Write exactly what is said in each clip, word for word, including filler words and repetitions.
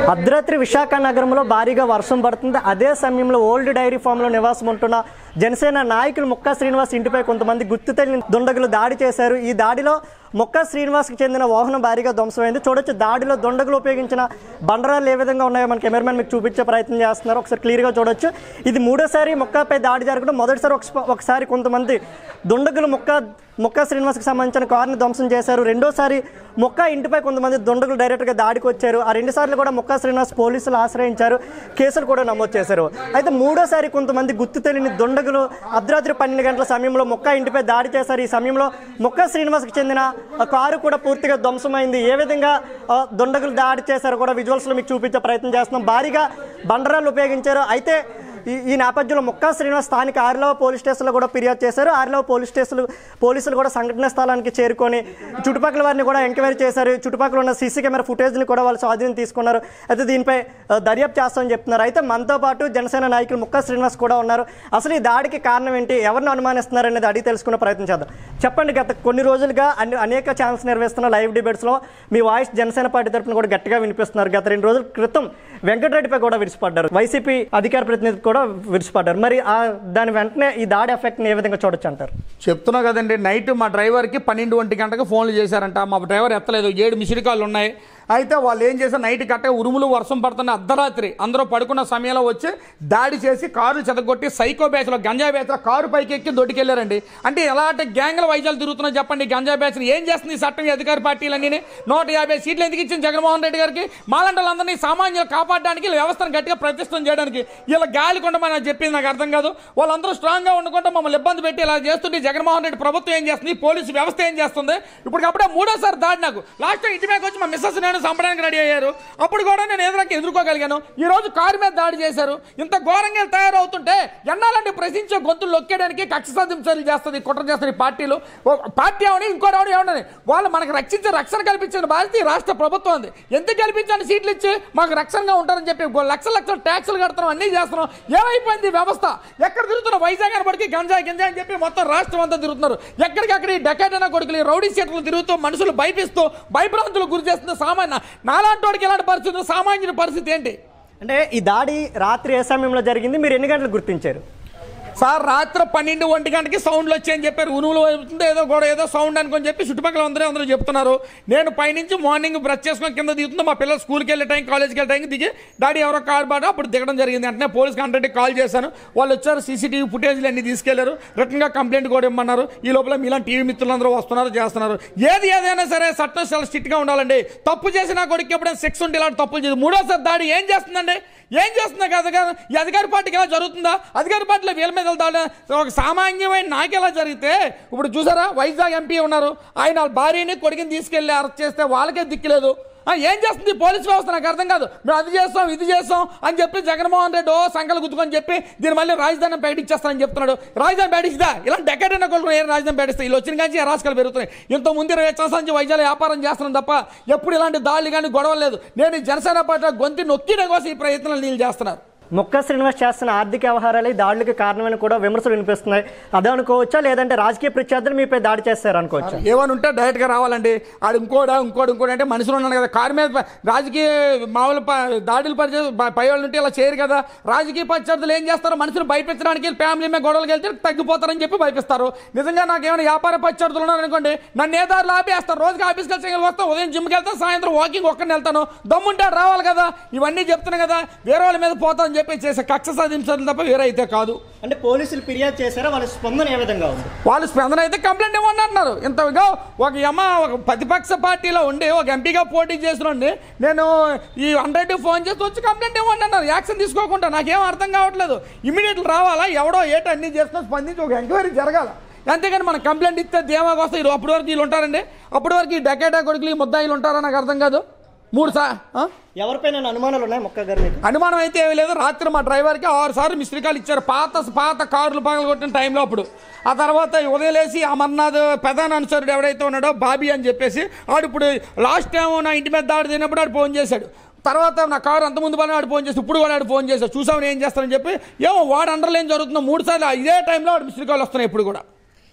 అర్ధరాత్రి విశాఖ నగరంలో భారీగా వర్షం పడుతుంది. అదే సమయంలో ఓల్డ్ డైరీ ఫామ్లో నివాసం ఉంటున్న జనసేన నాయకులు ముక్కా శ్రీనివాస్ ఇంటిపై కొంతమంది గుర్తు తెలియని దుండగులు దాడి చేశారు. ఈ దాడిలో ముక్కా శ్రీనివాస్కి చెందిన వాహనం భారీగా ధ్వంసమైంది. చూడొచ్చు దాడిలో దుండగులు ఉపయోగించిన బండరాలు ఏ విధంగా ఉన్నాయో మన కెమెరామెన్ మీకు చూపించే ప్రయత్నం చేస్తున్నారు. ఒకసారి క్లియర్గా చూడొచ్చు. ఇది మూడోసారి ముక్కాపై దాడి జరగడం. మొదటిసారి ఒకసారి కొంతమంది దుండగులు ముక్కా ముక్కా శ్రీనివాస్కి సంబంధించిన కారుని ధ్వంసం చేశారు. రెండోసారి ముక్కా ఇంటిపై కొంతమంది దుండగులు డైరెక్ట్గా దాడికి వచ్చారు. ఆ రెండు సార్లు కూడా ముక్కా శ్రీనివాస్ పోలీసులు ఆశ్రయించారు, కేసులు కూడా నమోదు చేశారు. అయితే మూడోసారి కొంతమంది గుర్తు తెలియని దుండగులు అర్ధరాత్రి పన్నెండు గంటల సమయంలో ముక్కా ఇంటిపై దాడి చేశారు. ఈ సమయంలో ముక్కా శ్రీనివాస్కి చెందిన కారు కూడా పూర్తిగా ధ్వంసమైంది. ఏ విధంగా దుండగులు దాడి చేశారు కూడా విజువల్స్లో మీకు చూపించే ప్రయత్నం చేస్తున్నాం. భారీగా బండరాలు ఉపయోగించారు. అయితే ఈ ఈ నేపథ్యంలో ముక్కా శ్రీనివాస్ స్థానిక ఆరిలో పోలీస్ స్టేషన్లో కూడా ఫిర్యాదు చేశారు. ఆరిలో పోలీస్ స్టేషన్లు పోలీసులు కూడా సంఘటన స్థలానికి చేరుకొని చుట్టుపక్కల వారిని కూడా ఎంక్వైరీ చేశారు. చుట్టుపక్కల ఉన్న సీసీ కెమెరా ఫుటేజ్ని కూడా వాళ్ళు స్వాధీనం తీసుకున్నారు. అయితే దీనిపై దర్యాప్తు చేస్తామని చెప్తున్నారు. అయితే మనతో పాటు జనసేన నాయకులు ముక్కా శ్రీనివాస్ కూడా ఉన్నారు. అసలు ఈ దాడికి కారణం ఏంటి, ఎవరిని అనుమానిస్తున్నారు అనేది అడిగి తెలుసుకునే ప్రయత్నం చేద్దాం. చెప్పండి, గత కొన్ని రోజులుగా అన్ని అనేక ఛానల్స్ నిర్వహిస్తున్న లైవ్ డిబేట్స్లో మీ వాయిస్ జనసేన పార్టీ తరఫున కూడా గట్టిగా వినిపిస్తున్నారు. గత రెండు రోజుల క్రితం వెంకటరెడ్డిపై కూడా విడిచిపడ్డారు, వైసీపీ అధికార ప్రతినిధి కూడా విడిచిపడ్డారు. మరి ఆ దాని వెంటనే ఈ దాడి ఎఫెక్ట్ని ఏ విధంగా చూడొచ్చు అంటారు? చెప్తున్నా కదండి, నైట్ మా డ్రైవర్కి పన్నెండు ఒంటి గంటకు ఫోన్లు చేశారంట. మా డ్రైవర్ ఎత్తలేదు. ఏడు మిస్డ్ కాళ్ళు ఉన్నాయి. అయితే వాళ్ళు ఏం చేశారు, నైట్ కట్టే ఉరుములు వర్షం పడుతున్న అర్ధరాత్రి అందరూ పడుకున్న సమయంలో వచ్చి దాడి చేసి కారు చెదగొట్టి సైకో బ్యాచ్లో గంజా బ్యాచ్లో కారు పైకి ఎక్కి దొడ్డుకెళ్ళారండి. అంటే ఎలాంటి గ్యాంగ్ల వైద్యాలు తిరుగుతున్నాయి చెప్పండి. గంజా బ్యాచ్ని ఏం చేస్తుంది ఈ చట్టం, అధికార పార్టీలన్నీ నూట యాభై సీట్లు ఎందుకు ఇచ్చింది జగన్మోహన్ రెడ్డి గారికి? మాలంటలందరినీ సామాన్యులు కాపాడడానికి, వ్యవస్థను గట్టిగా ప్రతిష్టం చేయడానికి ఇలా గాలి కొండమని చెప్పింది నాకు అర్థం కాదు. వాళ్ళందరూ స్ట్రాంగ్గా ఉండకుండా మమ్మల్ని ఇబ్బంది పెట్టి ఇలా చేస్తుంటే జగన్మోహన్ రెడ్డి ప్రభుత్వం ఏం చేస్తుంది, పోలీసు వ్యవస్థ ఏం చేస్తుంది? ఇప్పటికప్పుడే మూడోసారి దాడి. నాకు లాస్ట్ ఇంటి మీద వచ్చి మా మిస్సెస్ నేను చంపడానికి రెడీ అయ్యారు. అప్పుడు కూడా నేను ఎదురుకి ఎదుర్కోగలిగాను. ఈ రోజు కారు మీద దాడి చేశారు. ఇంత ఘోరంగా తయారవుతుంటే ఎన్నాలంటే ప్రశ్నించే గొంతులు నొక్కేయడానికి కక్ష సాధింపు చర్యలు చేస్తుంది, కుట్ర చేస్తుంది పార్టీలు. పార్టీ అవని ఇంకోటి అవని ఏమన్నది, వాళ్ళు మనకు రక్షించే రక్షణ కల్పించిన బాధ్యత రాష్ట్ర ప్రభుత్వం ఉంది. ఎందుకు కల్పించండి సీట్లు ఇచ్చి మాకు రక్షణగా ఉంటారని చెప్పి లక్షల లక్షల ట్యాక్సులు కడుతున్నాం, అన్నీ చేస్తున్నాం. ఏమైపోయింది వ్యవస్థ? ఎక్కడ తిరుగుతున్నారు? వైజాగ్ అని పడికి గంజాయి గంజాయి అని చెప్పి మొత్తం రాష్ట్రం అంతా తిరుగుతున్నారు. ఎక్కడికక్కడ డెకాటైనా కొడుకులు రౌడీ సీట్లు తిరుగుతూ మనుషులు భయపిస్తూ భయభ్రాంతులు గురి చేస్తున్న సామాన్య నాలాంటి వాడికి ఎలాంటి పరిస్థితి, సామాన్యుల పరిస్థితి ఏంటి? అంటే ఈ దాడి రాత్రి ఏ సమయంలో జరిగింది, మీరు ఎన్ని గంటలకు గుర్తించారు? సార్ రాత్రి పన్నెండు ఒంటి గంటకి సౌండ్లు వచ్చాయని చెప్పారు. ఉనుములు అవుతుంది ఏదో కూడా ఏదో సౌండ్ అనుకొని చెప్పి చుట్టుపక్కల అందరూ అందరూ చెప్తున్నారు. నేను పైనుంచి మార్నింగ్ బ్రష్ చేసుకొని కింద దిగుతుంది. మా పిల్లలు స్కూల్కి వెళ్ళే టైం, కాలేజ్కి వెళ్ళే టైంకి దిగి డాడీ ఎవరో కార్ బాట అప్పుడు దిగడం జరిగింది. వెంటనే పోలీస్ కంప్లైంట్కి కాల్ చేశాను. వాళ్ళు వచ్చారు, సీసీటీవీ ఫుటేజ్లు అన్ని తీసుకెళ్లారు. రిటర్న్గా కంప్లైంట్ కూడా ఇమ్మన్నారు. ఈ లోపల మీలా టీవీ మిత్రులందరూ వస్తున్నారు, చేస్తున్నారు. ఏది ఏదైనా సరే చట్టం చాలా స్ట్రిక్ట్గా ఉండాలండి. తప్పు చేసిన కొడుకు ఎప్పుడైనా శిక్ష ఉంటే ఇలాంటి తప్పులు చేసి మూడోసారి దాడి ఏం చేస్తుందండి? ఏం చేస్తుందా కదా కదా ఈ అధికార పార్టీకి ఎలా జరుగుతుందా? అధికార పార్టీలో వీళ్ళ మీద వెళ్తాడు. ఒక సామాన్యమైన నాకు ఎలా జరిగితే ఇప్పుడు చూసారా, వైజాగ్ ఎంపీ ఉన్నారు, ఆయన భార్యని కొడుకుని తీసుకెళ్లి అరెస్ట్ చేస్తే వాళ్ళకే దిక్కులేదు. ఏం చేస్తుంది పోలీస్ వ్యవస్థ నాకు అర్థం కాదు. మేము అది చేస్తాం ఇది చేస్తాం అని చెప్పి జగన్మోహన్ రెడ్డి ఓ సంకలు గుద్దుకొని చెప్పి దీని మళ్ళీ రాజధాని ప్రకటించేస్తానని చెప్తున్నాడు. రాజధాని ప్రకటించదా? ఇలాంటి డెక్కడైనా కొడుకు ఏ రాజధాని ప్రకటిస్తాయి? వీళ్ళు వచ్చిన కానీ రాజకీయాలు పెరుగుతున్నాయి. ఇంత ముందు ఇరవై సంవత్సరాల వైద్యాలు వ్యాపారం చేస్తున్నాం తప్ప ఎప్పుడు ఇలాంటి దాడులు కానీ గొడవలు లేదు. నేను జనసేన పార్టీ గొంతు నొక్కిన కోసం ఈ ప్రయత్నాలు నీళ్ళు చేస్తున్నారు. ముక్కా శ్రీనివాస్ చేస్తున్న ఆర్థిక వ్యవహారాలు దాడులకు కారణమని కూడా విమర్శలు వినిపిస్తున్నాయి. అదే అనుకోవచ్చా, లేదంటే రాజకీయ ప్రత్యర్థులు మీపై దాడి చేస్తారు అనుకోవచ్చా? ఏమని ఉంటే డైరెక్ట్గా రావాలండి. ఆడు ఇంకోడా ఇంకోటి ఇంకోటి అంటే మనుషులు ఉన్నాడు కదా. కారు మీద రాజకీయ మామూలు దాడులు పరిచే పై వాళ్ళు ఉంటే ఇలా చేయరు కదా. రాజకీయ ప్రత్యర్థులు ఏం చేస్తారు, మనుషులు భయపించడానికి ఫ్యామిలీ మీద గొడవలు వెళ్తే తగ్గిపోతారని చెప్పి భయపిస్తారు. నిజంగా నాకు ఏమైనా వ్యాపార ప్రత్యర్థులు ఉన్నారనుకోండి, నన్ను ఏ దారిలో ఆపేస్తారు. రోజుకి ఆఫీస్కి వెళ్ళి వస్తాను, ఉదయం జిమ్కి వెళ్తాను, సాయంత్రం వాకింగ్ ఒక్కడిని వెళ్తాను. దమ్ముంటే రావాలి కదా. ఇవన్నీ చెప్తున్నాను కదా, వేరే వాళ్ళ మీద పోతాను చెప్పి చేసే కక్ష సాధించాలి తప్ప వేరే అయితే కాదు. అంటే పోలీసులు ఫిర్యాదు చేశారా? వాళ్ళ స్పందన ఏ విధంగా ఉంది? వాళ్ళ స్పందన అయితే కంప్లైంట్ ఇవ్వండి అంటున్నారు. ఇంతగా ఒక అమ్మ ఒక ప్రతిపక్ష పార్టీలో ఉండి ఒక ఎంపీగా పోటీ చేసినండి నేను ఈ హండ్రెడ్ ఫోన్ చేసి వచ్చి కంప్లైంట్ ఇవ్వండి అన్నారు. యాక్షన్ తీసుకోకుండా నాకేం అర్థం కావట్లేదు. ఇమీడియట్ రావాలా, ఎవడో ఏటో అన్ని చేస్తున్నా స్పందించి ఒక ఎంక్వైరీ జరగాల. అంతేగాని మనం కంప్లైంట్ ఇస్తే దేవాగా వస్తాయి. అప్పటి వరకు వీళ్ళు ఉంటారండి, అప్పటి వరకు ఈ డకేటా కొడుకులు ఈ ముద్దాయిలు ఉంటారా నాకు అర్థం కాదు. మూడు సార్ ఎవరిపైన అనుమానాలు ఉన్నాయి ముక్కా గారు? అనుమానం అయితే ఏమీ లేదు. రాత్రి మా డ్రైవర్కి ఆరు సార్లు మిస్డ్ కాల్ ఇచ్చారు, పాత పాత కార్లు పగలు కొట్టిన టైంలో. అప్పుడు ఆ తర్వాత ఉదయం లేసి అమర్నాథ్ ప్రధాన అనుచరుడు ఎవడైతే ఉన్నాడో బాబీ అని చెప్పేసి ఆడు ఇప్పుడు లాస్ట్ టైం నా ఇంటి మీద దాడి తిన్నప్పుడు ఆడు ఫోన్ చేశాడు. తర్వాత నా కారు అంత ముందు పని వాడు ఫోన్ చేసి ఇప్పుడు కూడా ఆడు ఫోన్ చేశాడు. చూసామని ఏం చేస్తానని చెప్పి ఏమో వాడు అండర్లో ఏం జరుగుతుందో మూడు సార్లు ఇదే టైంలో వాడు మిస్డ్ కాల్ వస్తున్నాయి ఇప్పుడు కూడా.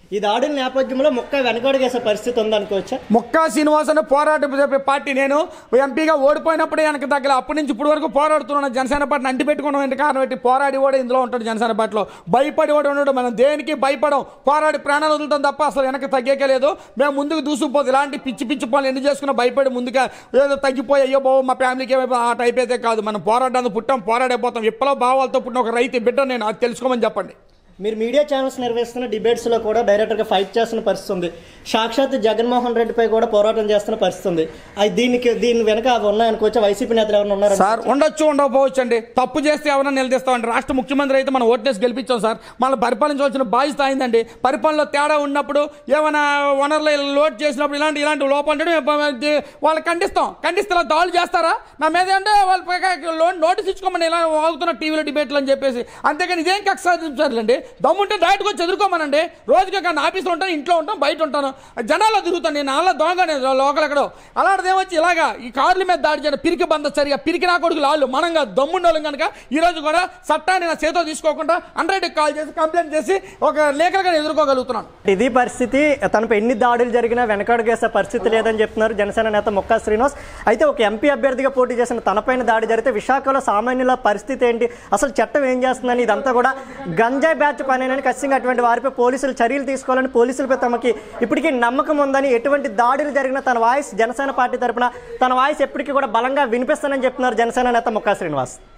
ఈ దాడుల నేపథ్యంలో మొక్క వెనకడుగేసే పరిస్థితి ఉందనుకోవచ్చా? మొక్కా శ్రీనివాస్ అనే పోరాట పార్టీ, నేను ఎంపీగా ఓడిపోయినప్పుడే వెనక తగ్గల అప్పటి నుంచి ఇప్పుడు వరకు పోరాడుతున్నాను. జనసేన పార్టీని అంటి పెట్టుకున్నాం కారణం పెట్టి పోరాడి కూడా ఇందులో ఉంటాడు. జనసేన పార్టీలో భయపడి కూడా ఉన్నాడు. మనం దేనికి భయపడం, పోరాడి ప్రాణాలు వదులుతాం తప్ప అసలు వెనక తగ్గేకే లేదు. మేము ముందుకు దూసుకుపోదు. ఇలాంటి పిచ్చి పిచ్చి పనులు ఎన్ని చేసుకున్నా భయపడి ముందుగా ఏదో తగ్గిపోయి అయ్యో బాబు మా ఫ్యామిలీకి ఏమైనా ఆ టైప్ అయితే కాదు. మనం పోరాటానికి పుట్టాం, పోరాడైపోతాం. విప్లవ భావాలతో పుట్టిన ఒక రైతు బిడ్డ నేను, అది తెలుసుకోమని చెప్పండి. మీరు మీడియా ఛానల్స్ నిర్వహిస్తున్న డిబేట్స్లో కూడా డైరెక్టర్గా ఫైట్ చేస్తున్న పరిస్థితి ఉంది. సాక్షాత్ జగన్మోహన్ రెడ్డిపై కూడా పోరాటం చేస్తున్న పరిస్థితి ఉంది. అది దీనికి దీని వెనక అవి ఉన్నాయనుకోవచ్చు. వైసీపీ నేతలు ఎవరైనా ఉన్నారు సార్? ఉండొచ్చు, ఉండకపోవచ్చు అండి. తప్పు చేస్తే ఎవరైనా నిలదీస్తామండి. రాష్ట్ర ముఖ్యమంత్రి అయితే మనం ఓట్లేసి గెలిపించాం సార్. మనం పరిపాలించవలసిన బాధ్యత అయిందండి. పరిపాలనలో తేడా ఉన్నప్పుడు ఏమైనా వనరులు లోడ్ చేసినప్పుడు ఇలాంటి ఇలాంటి లోపం వాళ్ళు ఖండిస్తాం. ఖండిస్తే ఇలా దాడులు చేస్తారా నా మీద అంటే వాళ్ళు లోన్ నోటీస్ ఇచ్చుకోమని ఇలా వాగుతున్న టీవీలో డిబేట్లు అని చెప్పేసి. అంతేగాని ఇదేం కక్ష సాధించాలండి. దమ్ముంటే డైరెక్ట్గా వచ్చి చదువుకోమనండి. రోజుకి కానీ ఆఫీస్లో ఉంటాను, ఇంట్లో ఉంటాను, బయట ఉంటాను, జనాల్లో తిరుగుతాను. నేను అలా దొంగ లోకల్ ఎక్కడో అలాంటిది ఏమొచ్చి ఇలాగా ఈ కార్ల మీద దాడి చేయడం పిరికి బంద సరిగా పిరికి నా కొడుకు లాళ్ళు మనంగా దమ్ముండోళ్ళం కనుక ఈ రోజు కూడా చట్టాన్ని నా చేతితో తీసుకోకుండా హండ్రెడ్కి కాల్ చేసి కంప్లైంట్ చేసి ఒక లేఖలుగా ఎదుర్కోగలుగుతున్నాను. ఇది పరిస్థితి. తనపై ఎన్ని దాడులు జరిగినా వెనకడుగేసే పరిస్థితి లేదని చెప్తున్నారు జనసేన నేత మొక్కా శ్రీనివాస్. అయితే ఒక ఎంపీ అభ్యర్థిగా పోటీ చేసిన తనపైన దాడి జరిగితే విశాఖలో సామాన్యుల పరిస్థితి ఏంటి, అసలు చట్టం ఏం చేస్తుందని ఇదంతా కూడా గంజాయి బ్యాచ్ పనేనని ఖచ్చితంగా అటువంటి వారిపై పోలీసులు చర్యలు తీసుకోవాలని, పోలీసులపై తమకి ఇప్పటికీ నమ్మకం ఉందని, ఎటువంటి దాడులు జరిగినా తన వాయిస్ జనసేన పార్టీ తరఫున తన వాయిస్ ఎప్పటికీ కూడా బలంగా వినిపిస్తానని చెప్తున్నారు జనసేన నేత మొక్కా శ్రీనివాస్.